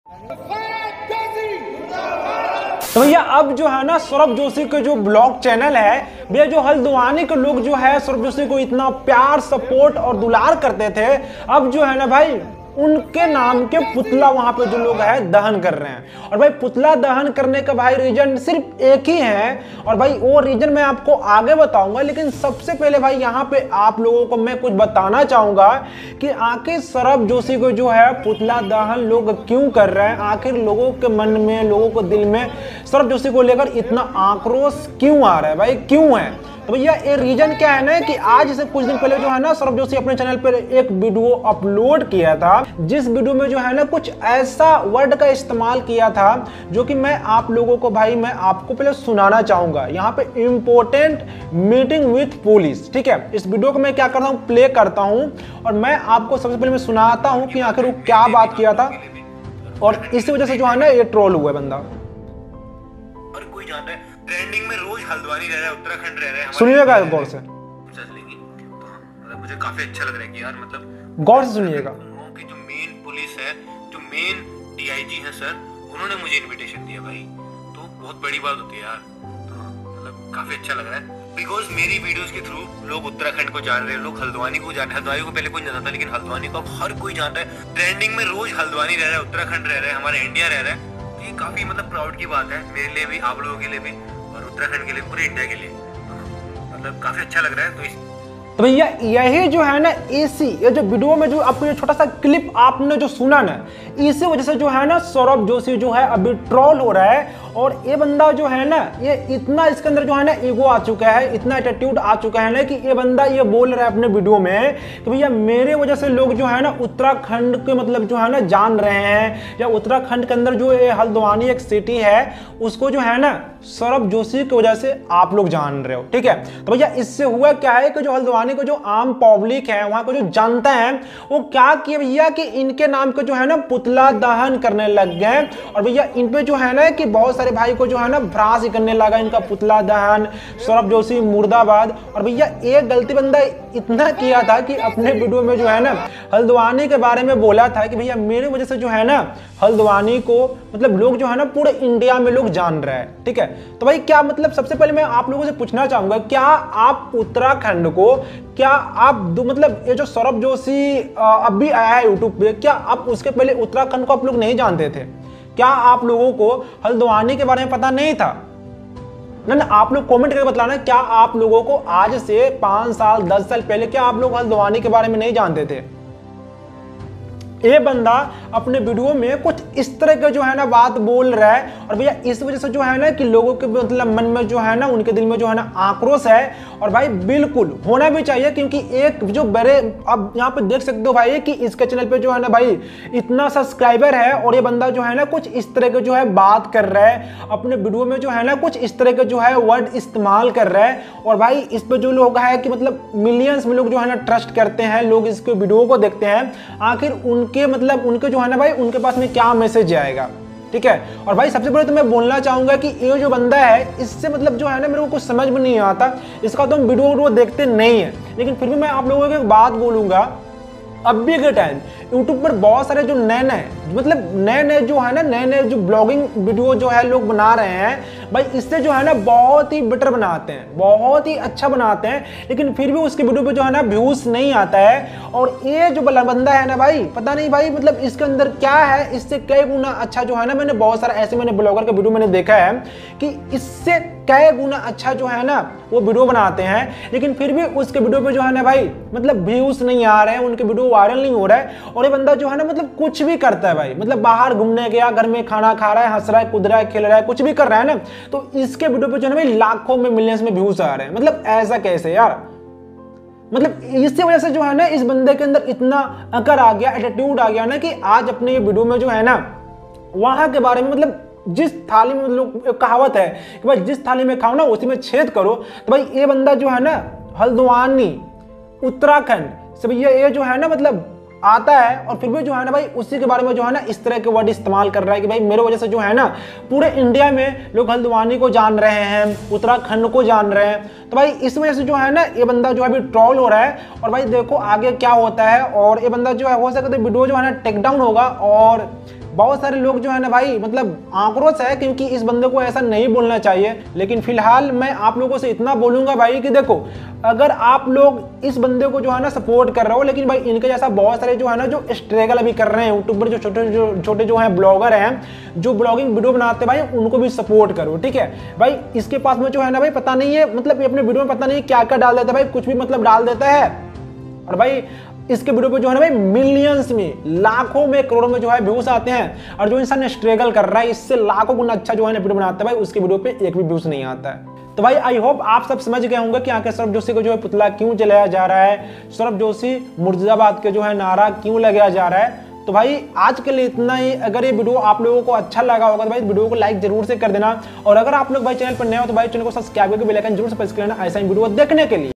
तो भैया अब जो है ना सौरभ जोशी के जो ब्लॉग चैनल है भैया, जो हल्द्वानी के लोग जो है सौरभ जोशी को इतना प्यार सपोर्ट और दुलार करते थे, अब जो है ना भाई उनके नाम के पुतला वहां पे जो लोग है दहन कर रहे हैं। और भाई पुतला दहन करने का भाई रीजन सिर्फ एक ही है, और भाई वो रीजन मैं आपको आगे बताऊंगा। लेकिन सबसे पहले भाई यहाँ पे आप लोगों को मैं कुछ बताना चाहूंगा कि आखिर सौरभ जोशी को जो है पुतला दहन लोग क्यों कर रहे हैं, आखिर लोगों के मन में, लोगों को दिल में सौरभ जोशी को लेकर इतना आक्रोश क्यों आ रहा है भाई, क्यों है। तो भैया ये रीजन क्या है ना कि आज से कुछ दिन पहले जो है ना सौरभ जोशी अपने चैनल पर एक वीडियो अपलोड किया था, जिस वीडियो में जो है ना कुछ ऐसा वर्ड का इस्तेमाल किया था जो कि मैं आप लोगों को भाई मैं आपको पहले सुनाना चाहूंगा। यहाँ पे इंपॉर्टेंट मीटिंग विथ पुलिस, ठीक है। इस वीडियो को मैं क्या करता हूँ, प्ले करता हूँ और मैं आपको सबसे पहले मैं सुनाता हूँ कि आखिर वो क्या बात किया था, और इसी वजह से जो है ना ये ट्रोल हुआ है बंदा। और कोई जानता है ट्रेंडिंग में रोज हल्द्वानी रह रहा है, उत्तराखंड रह रहा है। सुनिएगा गौर से, मतलब मुझे काफी अच्छा लग रहा है कि यार मतलब गौर से सुनिएगा कि जो मेन पुलिस है, जो मेन डीआईजी है सर, उन्होंने मुझे इनविटेशन दिया भाई, तो बहुत बड़ी बात होती है यार। तो मतलब काफी अच्छा लग रहा है बिकॉज मेरी वीडियोस के थ्रू लोग उत्तराखंड को जान रहे हैं, लोग हल्द्वानी को जान रहे हैं। हल्द्वानी को पहले कोई नहीं जानता, लेकिन हल्द्वानी को अब हर कोई जानता है। ट्रेंडिंग में रोज हल्द्वानी रह रहा है, उत्तराखंड रह रहा है, हमारा इंडिया रह रहा है। ये काफी मतलब प्राउड की बात है मेरे लिए भी, आप लोगों के लिए भी, और उत्तराखंड के लिए, पूरे इंडिया के लिए। मतलब काफी अच्छा लग रहा है। तो भैया यही जो है ना इसी ये जो वीडियो में जो आपको ये छोटा सा क्लिप आपने जो सुना ना, इसी वजह से जो है ना सौरभ जोशी जो है अभी ट्रोल हो रहा है। और ये बंदा जो है ना ये इतना इसके अंदर जो है ना ईगो आ चुका है, इतना एटीट्यूड आ चुका है ना कि ये बंदा ये बोल रहा है अपने वीडियो में कि भैया मेरे वजह से लोग जो है ना उत्तराखंड के मतलब जो है ना जान रहे हैं, या उत्तराखंड के अंदर जो ये हल्द्वानी एक सिटी है उसको जो है ना सौरभ जोशी की वजह से आप लोग जान रहे हो, ठीक है। तो भैया इससे हुआ क्या है कि जो हल्द्वानी को जो आम पब्लिक है, वहां को जो जनता है, वो क्या किया भैया कि इनके नाम को जो है ना पुतला दहन करने लग गए। और भैया इन पे जो है ना कि बहुत सारे भाई को जो है ना भ्रास करने लगा इनका पुतला दहन, सौरभ जोशी मुर्दाबाद। और भैया एक गलती बंदा इतना किया था कि अपने वीडियो में जो है ना हल्द्वानी के बारे में बोला था कि भैया मेरे वजह से जो है ना हल्द्वानी को मतलब लोग जो है ना पूरे इंडिया में लोग जान रहे हैं, ठीक है। तो भाई क्या मतलब सबसे पहले मैं आप लोगों से पूछना चाहूंगा, क्या आप उत्तराखंड को, क्या आप मतलब ये जो सौरभ जोशी अब भी आया है यूट्यूब पे, क्या आप उसके पहले उत्तराखंड को आप लोग नहीं जानते थे? क्या आप लोगों को हल्द्वानी के बारे में पता नहीं था? ना आप लोग कमेंट करके बतलाना, क्या आप लोगों को आज से 5 साल 10 साल पहले क्या आप लोग हल्द्वानी के बारे में नहीं जानते थे? ये बंदा अपने वीडियो में कुछ इस तरह के जो है ना बात बोल रहा है, और भैया इस वजह से जो है ना कि लोगों के मतलब मन में जो है ना उनके दिल में जो है ना आक्रोश है। और भाई बिल्कुल होना भी चाहिए, क्योंकि एक जो बड़े अब यहाँ पे देख सकते हो भाई कि इसके चैनल पे जो है ना भाई इतना सब्सक्राइबर है, और ये बंदा जो है ना कुछ इस तरह के जो है बात कर रहा है अपने वीडियो में, जो है ना कुछ इस तरह के जो है वर्ड इस्तेमाल कर रहा है। और भाई इस पे जो लोग है कि मतलब मिलियंस में लोग जो है ना ट्रस्ट करते हैं, लोग इसके वीडियो को देखते हैं, आखिर उनके मतलब उनके जो है ना भाई उनके पास में क्या मैसेज जाएगा, ठीक है। और भाई सबसे पहले तो मैं बोलना चाहूंगा कि ये जो बंदा है इससे मतलब जो है ना मेरे को कुछ समझ में नहीं आता, इसका तो हम वीडियो देखते नहीं है। लेकिन फिर भी मैं आप लोगों को एक बात बोलूंगा, अभी के टाइम यूट्यूब पर बहुत सारे जो नए जो है ना नए जो ब्लॉगिंग वीडियो जो है लोग बना रहे हैं भाई, इससे जो है ना बहुत ही बेटर बनाते हैं, बहुत ही अच्छा बनाते हैं, लेकिन फिर भी उसके वीडियो पे जो है ना व्यूज नहीं आता है। और ये जो बंदा है ना भाई, पता नहीं भाई मतलब इसके अंदर क्या है, इससे कई गुना अच्छा जो है ना मैंने बहुत सारा ऐसे मैंने ब्लॉगर का वीडियो मैंने देखा है कि इससे कई गुना अच्छा जो है ना वो वीडियो बनाते हैं, लेकिन फिर भी उसके वीडियो पे जो है ना भाई मतलब व्यूज नहीं आ रहे हैं, उनके वीडियो वायरल नहीं हो रहा है। और ये बंदा जो है ना मतलब कुछ भी करता है भाई, मतलब बाहर घूमने गया, घर में खाना खा रहा है, हंस रहा है, कूद रहा है, खेल रहा है, कुछ भी कर रहा है ना, तो इसके वीडियो पे जो है ना भाई लाखों में मिलियंस में व्यूज आ रहे हैं। मतलब ऐसा कैसे यार, मतलब इसकी वजह से जो है ना इस बंदे के अंदर इतना अकड़ आ गया, एटीट्यूड आ गया ना कि आज अपने ये वीडियो में जो है ना वहां के बारे में मतलब जिस थाली में लोग कहावत है कि भाई जिस थाली में खाओ ना उसी में छेद करो, तो भाई ये बंदा जो है ना हल्द्वानी उत्तराखंड से भैया ये जो है ना मतलब आता है, और फिर भी जो है ना भाई उसी के बारे में जो है ना इस तरह के वर्ड इस्तेमाल कर रहा है कि भाई मेरे वजह से जो है ना पूरे इंडिया में लोग हल्द्वानी को जान रहे हैं, उत्तराखंड को जान रहे हैं। तो भाई इस वजह से जो है ना ये बंदा जो है अभी ट्रोल हो रहा है। और भाई देखो आगे क्या होता है, और ये बंदा जो है हो सकता है वीडियो जो है ना टेक डाउन होगा, और बहुत सारे लोग जो है ना भाई मतलब आक्रोश है क्योंकि इस बंदे को ऐसा नहीं बोलना चाहिए। लेकिन फिलहाल मैं आप लोगों से इतना बोलूंगा भाई कि देखो, अगर आप लोग इस बंदे को जो है ना सपोर्ट कर रहे हो, लेकिन भाई इनके जैसा बहुत सारे जो है ना जो स्ट्रगल अभी कर रहे हैं यूट्यूबर, जो छोटे जो है ब्लॉगर हैं, जो ब्लॉगिंग वीडियो बनाते हैं भाई, उनको भी सपोर्ट करो, ठीक है भाई। इसके पास में जो है ना भाई पता नहीं है, मतलब ये अपने वीडियो में पता नहीं क्या क्या डाल देता है भाई, कुछ भी मतलब डाल देता है। और भाई इसके वीडियो पे जो है ना भाई मिलियंस में, लाखों में, करोड़ों में जो है व्यूज आते हैं। और जो इंसान स्ट्रगल कर रहा है इससे लाखों गुना अच्छा जो है ना वीडियो बनाता है भाई, उसके वीडियो पे एक भी व्यूज नहीं आता है। तो भाई आई होप आप सब समझ गए होंगे कि आखिर सौरभ जोशी को जो है पुतला क्यों जलाया जा रहा है, सौरभ जोशी मुर्दाबाद के जो है नारा क्यों लगाया जा रहा है। तो भाई आज के लिए इतना ही। अगर ये वीडियो आप लोगों को अच्छा लगा होगा तो भाई वीडियो को लाइक जरूर से कर देना। और अगर आप लोग भाई चैनल पर नए हो तो भाई चैनल को सब्सक्राइब करके बेल आइकन जरूर से प्रेस कर लेना ऐसा ही वीडियो देखने के लिए।